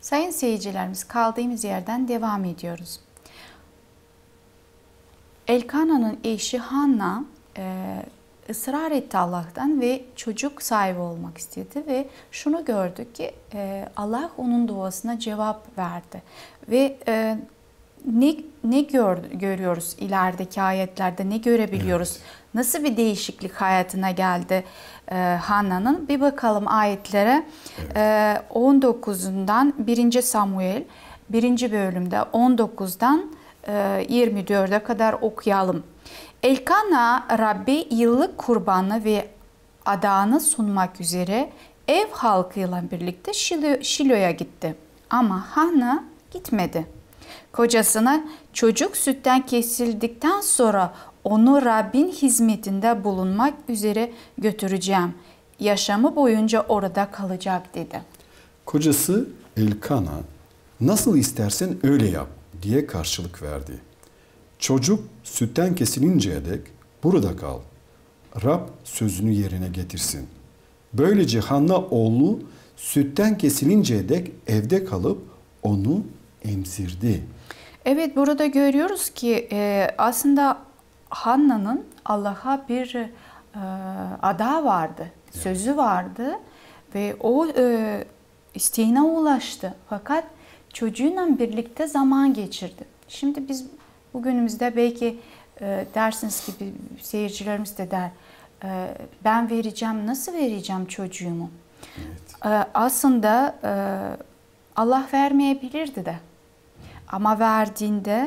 Sayın seyircilerimiz, kaldığımız yerden devam ediyoruz. Elkana'nın eşi Hanna ısrar etti Allah'tan ve çocuk sahibi olmak istedi ve şunu gördük ki Allah onun duasına cevap verdi. Ve ne görüyoruz ilerideki ayetlerde, ne görebiliyoruz? Evet. Nasıl bir değişiklik hayatına geldi Hanna'nın? Bir bakalım ayetlere. Evet. 19'undan 1. Samuel 1. bölümde 19'dan 24'e kadar okuyalım. Elkana Rabbi yıllık kurbanı ve adağını sunmak üzere ev halkıyla birlikte Şilo'ya gitti. Ama Hanna gitmedi. Kocasına çocuk sütten kesildikten sonra onu Rabbin hizmetinde bulunmak üzere götüreceğim. Yaşamı boyunca orada kalacak dedi. Kocası Elkana nasıl istersen öyle yap diye karşılık verdi. Çocuk sütten kesilinceye dek burada kal. Rab sözünü yerine getirsin. Böylece Hanna oğlu sütten kesilinceye dek evde kalıp onu emzirdi. Evet, burada görüyoruz ki aslında Hanna'nın Allah'a bir adağı vardı, sözü vardı ve o isteğine ulaştı. Fakat çocuğuyla birlikte zaman geçirdi. Şimdi biz bugünümüzde belki dersiniz ki seyircilerimiz de der, ben vereceğim, nasıl vereceğim çocuğumu? Evet. Aslında Allah vermeyebilirdi de. Ama verdiğinde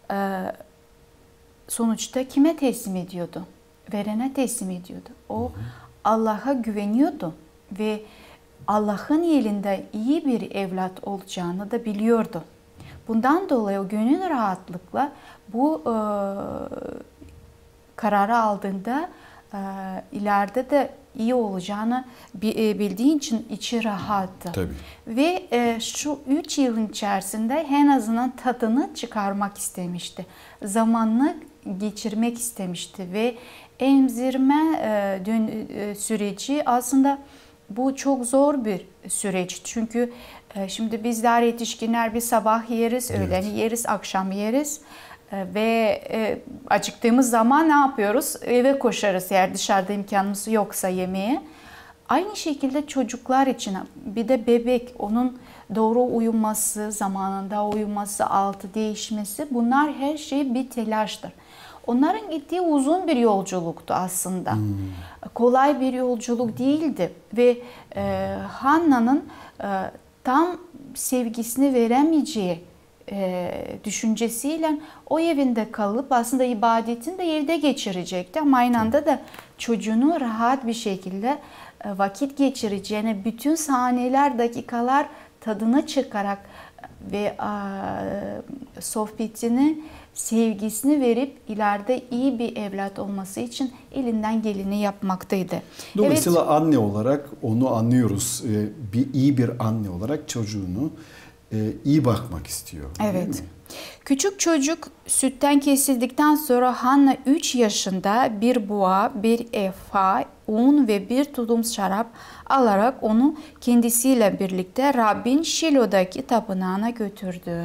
sonuçta kime teslim ediyordu? Verene teslim ediyordu. O Allah'a güveniyordu ve Allah'ın elinde iyi bir evlat olacağını da biliyordu. Bundan dolayı o gönül rahatlıkla bu kararı aldığında ileride de iyi olacağını bildiği için içi rahattı. Tabii. Ve şu 3 yılın içerisinde en azından tadını çıkarmak istemişti. Zamanını geçirmek istemişti ve emzirme süreci aslında bu çok zor bir süreç. Çünkü şimdi bizler yetişkinler bir sabah yeriz, evet, öğlen yeriz, akşam yeriz. Ve acıktığımız zaman ne yapıyoruz? Eve koşarız eğer dışarıda imkanımız yoksa yemeğe. Aynı şekilde çocuklar için bir de bebek, onun doğru uyuması, zamanında uyuması, altı değişmesi, bunlar her şey bir telaştır. Onların gittiği uzun bir yolculuktu aslında. Kolay bir yolculuk değildi ve Hanna'nın tam sevgisini veremeyeceği düşüncesiyle o evinde kalıp aslında ibadetini de evde geçirecekti. Ama aynı anda da çocuğunu rahat bir şekilde vakit geçireceğine, bütün saniyeler, dakikalar tadını çıkarak ve sohbetini, sevgisini verip ileride iyi bir evlat olması için elinden geleni yapmaktaydı. Dolayısıyla evet, anne olarak onu anlıyoruz. İyi bir anne olarak çocuğunu iyi bakmak istiyor. Evet. Küçük çocuk sütten kesildikten sonra Hanna 3 yaşında bir buğa, bir efa, un ve bir tudum şarap alarak onu kendisiyle birlikte Rabbin Şilo'daki tapınağına götürdü.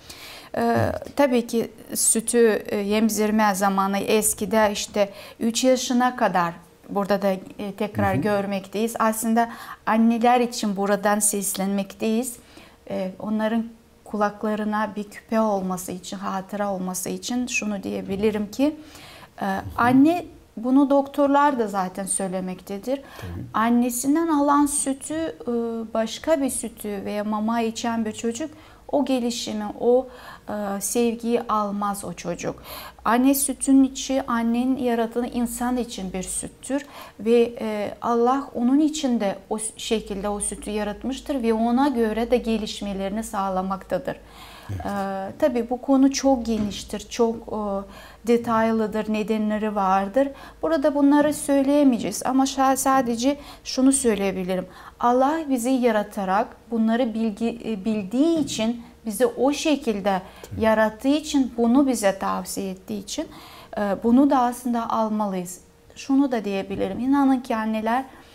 Tabii ki sütü emzirme zamanı eskide işte 3 yaşına kadar burada da tekrar görmekteyiz. Aslında anneler için buradan seslenmekteyiz. Onların kulaklarına bir küpe olması için, hatıra olması için şunu diyebilirim ki anne, bunu doktorlar da zaten söylemektedir. Tabii. Annesinden alan sütü, başka bir sütü veya mama içen bir çocuk o gelişimi, o sevgiyi almaz o çocuk. Anne sütünün içi, annenin yarattığı insan için bir süttür ve Allah onun için de o şekilde o sütü yaratmıştır ve ona göre de gelişmelerini sağlamaktadır. Evet. Tabii bu konu çok geniştir, çok detaylıdır, nedenleri vardır. Burada bunları söyleyemeyeceğiz ama sadece şunu söyleyebilirim. Allah bizi yaratarak bunları bildiği için, bizi o şekilde yarattığı için, bunu bize tavsiye ettiği için bunu da aslında almalıyız. Şunu da diyebilirim. İnanın ki anneler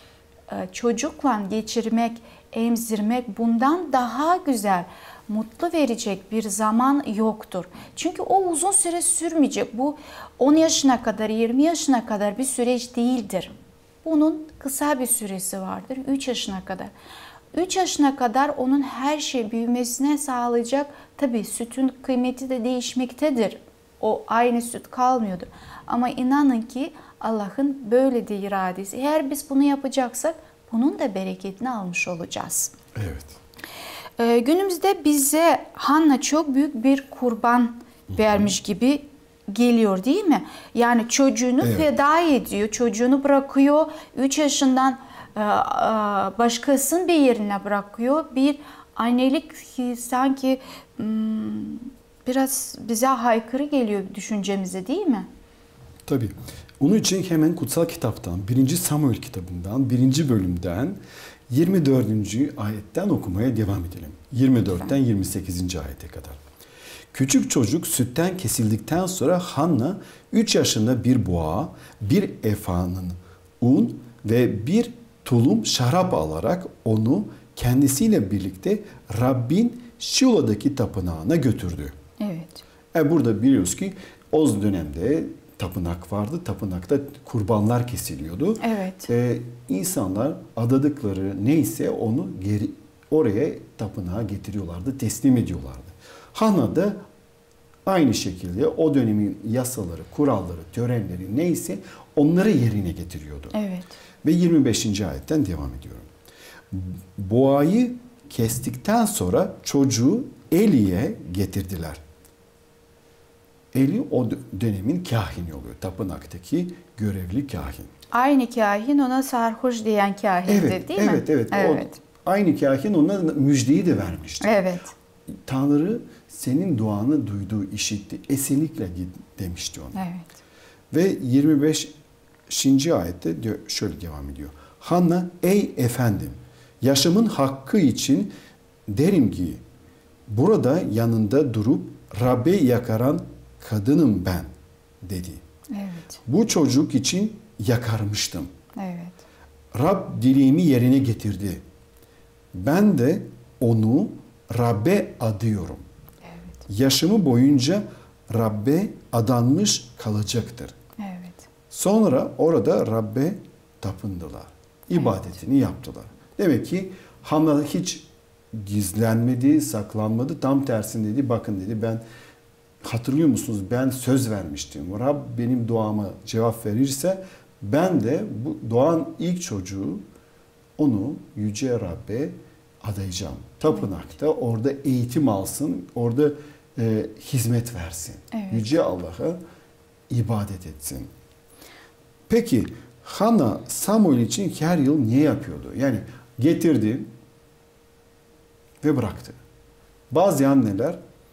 çocukla geçirmek, emzirmek bundan daha güzel, mutlu verecek bir zaman yoktur. Çünkü o uzun süre sürmeyecek. Bu 10 yaşına kadar, 20 yaşına kadar bir süreç değildir. Bunun kısa bir süresi vardır, 3 yaşına kadar. 3 yaşına kadar onun her şey büyümesine sağlayacak. Tabii sütün kıymeti de değişmektedir. O aynı süt kalmıyordur. Ama inanın ki Allah'ın böyle de iradesi. Eğer biz bunu yapacaksak bunun da bereketini almış olacağız. Evet. Günümüzde bize Hanna çok büyük bir kurban vermiş gibi geliyor değil mi? Yani çocuğunu feda ediyor, çocuğunu bırakıyor. 3 yaşından başkasının bir yerine bırakıyor. Bir annelik sanki biraz bize haykırı geliyor düşüncemize değil mi? Tabii. Onun için hemen kutsal kitaptan, 1. Samuel kitabından, 1. bölümden 24. ayetten okumaya devam edelim. 24'ten 28. ayete kadar. Küçük çocuk sütten kesildikten sonra Hanna 3 yaşında bir boğa, bir efanın un ve bir tulum şarap alarak onu kendisiyle birlikte Rabbin Şilo'daki tapınağına götürdü. Evet. Burada biliyoruz ki o dönemde tapınak vardı. Tapınakta kurbanlar kesiliyordu. Evet. İnsanlar adadıkları neyse onu geri oraya tapınağa getiriyorlardı, teslim ediyorlardı. Hanna da aynı şekilde o dönemin yasaları, kuralları, törenleri neyse onları yerine getiriyordu. Evet. Ve 25. ayetten devam ediyorum. Boğayı kestikten sonra çocuğu Eli'ye getirdiler. Eli o dönemin kahini oluyor. Tapınaktaki görevli kahin. Aynı kahin ona sarhoş diyen kahindi değil mi? Evet. Aynı kahin ona müjdeyi de vermişti. Evet. Tanrı senin duanı duydu, işitti. Esinlikle git demişti ona. Evet. Ve 25. ayette şöyle devam ediyor. Hanna, ey efendim, yaşamın hakkı için derim ki burada yanında durup Rab'be yakaran kadınım ben dedi. Evet. Bu çocuk için yakarmıştım. Evet. Rab dileğimi yerine getirdi. Ben de onu Rab'be adıyorum. Evet. Yaşamı boyunca Rab'be adanmış kalacaktır. Evet. Sonra orada Rab'be tapındılar. İbadetini yaptılar. Demek ki Hanna hiç gizlenmedi, saklanmadı. Tam tersine dedi, bakın dedi, ben hatırlıyor musunuz, ben söz vermiştim. Rab benim duama cevap verirse ben de bu doğan ilk çocuğu onu Yüce Rab'be adayacağım. Tapınakta orada eğitim alsın, orada hizmet versin. Evet. Yüce Allah'a ibadet etsin. Peki Hanna Samuel için her yıl niye yapıyordu? Yani getirdi ve bıraktı. Bazı anneler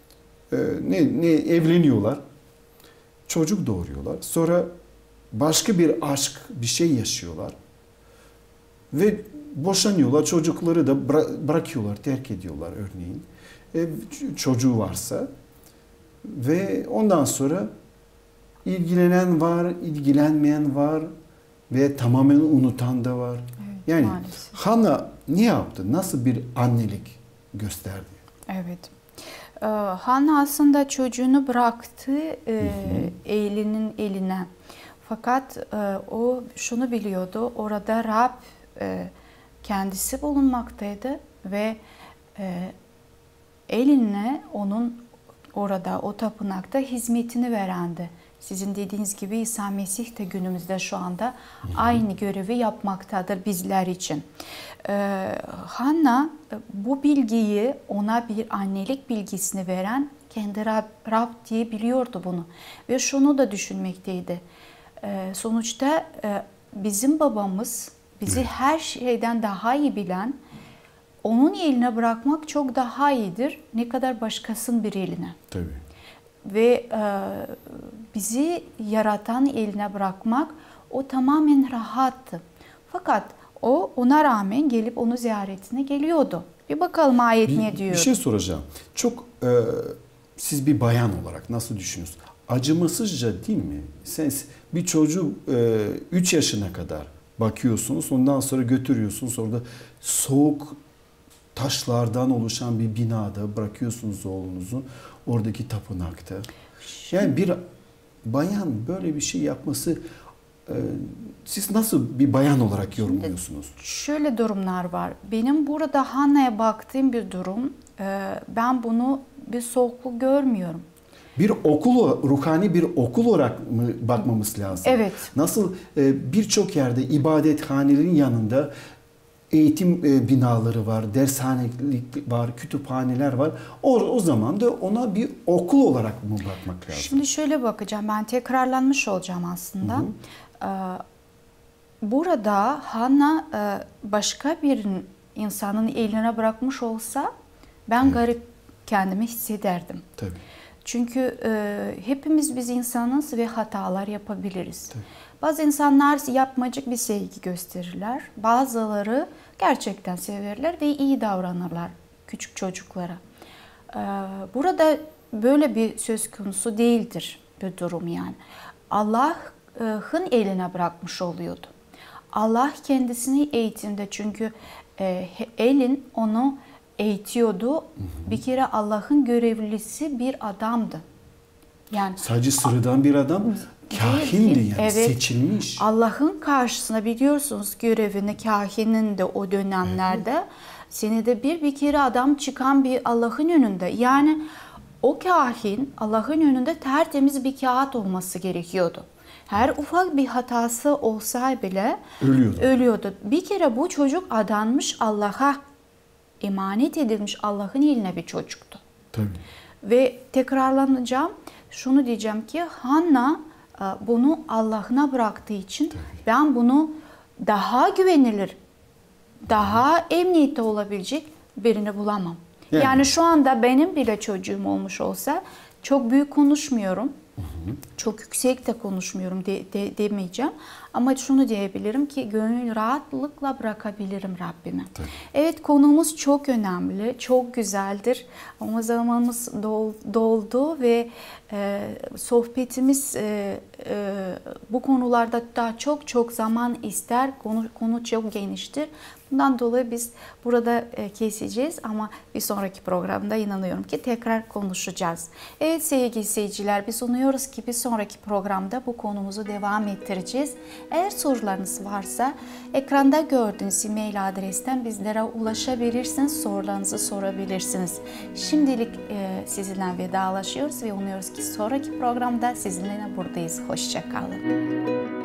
evleniyorlar, çocuk doğuruyorlar. Sonra başka bir aşk, bir şey yaşıyorlar. Ve boşanıyorlar, çocukları da bırakıyorlar, terk ediyorlar örneğin. Çocuğu varsa. Ve ondan sonra ilgilenen var, ilgilenmeyen var ve tamamen unutan da var. Evet, yani maalesef. Hanna ne yaptı? Nasıl bir annelik gösterdi? Evet. Hanna aslında çocuğunu bıraktı Eli'nin eline. Fakat o şunu biliyordu, orada Rab kendisi bulunmaktaydı ve Eli'ne onun orada o tapınakta hizmetini verendi. Sizin dediğiniz gibi İsa Mesih de günümüzde şu anda aynı görevi yapmaktadır bizler için. Hanna bu bilgiyi, ona bir annelik bilgisini veren kendi Rab diye biliyordu bunu. Ve şunu da düşünmekteydi. Sonuçta bizim babamız bizi her şeyden daha iyi bilen, onun eline bırakmak çok daha iyidir. Ne kadar başkasının bir eline. Tabii. Ve bizi yaratan eline bırakmak o tamamen rahattı. Fakat o ona rağmen gelip onu ziyaretine geliyordu. Bir bakalım ayet ne diyor. Bir şey soracağım. Çok siz bir bayan olarak nasıl düşünüyorsunuz? Acımasızca değil mi? Sen bir çocuğu 3 yaşına kadar bakıyorsunuz. Ondan sonra götürüyorsunuz. Orada soğuk taşlardan oluşan bir binada bırakıyorsunuz oğlunuzu. Oradaki tapınakta. Yani bir bayan böyle bir şey yapması, siz nasıl bir bayan olarak yorumluyorsunuz? Şöyle durumlar var. Benim burada Hanna'ya baktığım bir durum. Ben bunu bir soğukluk görmüyorum. Bir okul, ruhani bir okul olarak mı bakmamız lazım? Evet. Nasıl birçok yerde ibadethanelerin yanında eğitim binaları var, dershanelik var, kütüphaneler var. O zaman da ona bir okul olarak mı bakmak lazım? Şimdi şöyle bakacağım. Ben tekrarlanmış olacağım aslında. Burada Hanna başka bir insanın eline bırakmış olsa ben garip kendimi hissederdim. Tabii. Çünkü hepimiz biz insanız ve hatalar yapabiliriz. Tabii. Bazı insanlar yapmacık bir sevgi gösterirler. Bazıları gerçekten severler ve iyi davranırlar küçük çocuklara. Burada böyle bir söz konusu değildir bir durum yani. Allah'ın eline bırakmış oluyordu. Allah kendisini eğitimde, çünkü elin onu eğitiyordu. Bir kere Allah'ın görevlisi bir adamdı. Yani sadece sıradan bir adam, kahindi yani, evet, seçilmiş. Allah'ın karşısına biliyorsunuz görevini, kahinin de o dönemlerde senede bir kere adam çıkan bir Allah'ın önünde. Yani o kahin Allah'ın önünde tertemiz bir kağıt olması gerekiyordu. Her ufak bir hatası olsa bile ölüyordu. Bir kere bu çocuk adanmış, Allah'a emanet edilmiş, Allah'ın eline bir çocuktu. Tabii. Ve tekrarlanacağım, şunu diyeceğim ki Hanna bunu Allah'ına bıraktığı için ben bunu daha güvenilir, daha emniyette olabilecek birini bulamam. Yani şu anda benim bile çocuğum olmuş olsa çok büyük konuşmuyorum. Çok yüksek de konuşmuyorum demeyeceğim. Ama şunu diyebilirim ki gönül rahatlıkla bırakabilirim Rabbime. Tabii. Evet, konumuz çok önemli, çok güzeldir. Ama zamanımız doldu ve sohbetimiz bu konularda daha çok zaman ister. Konu çok geniştir. Bundan dolayı biz burada keseceğiz ama bir sonraki programda inanıyorum ki tekrar konuşacağız. Evet sevgili seyirciler, biz umuyoruz ki bir sonraki programda bu konumuzu devam ettireceğiz. Eğer sorularınız varsa ekranda gördüğünüz e-mail adresten bizlere ulaşabilirsiniz, sorularınızı sorabilirsiniz. Şimdilik sizinle vedalaşıyoruz ve umuyoruz ki sonraki programda sizinle buradayız. Hoşça kalın.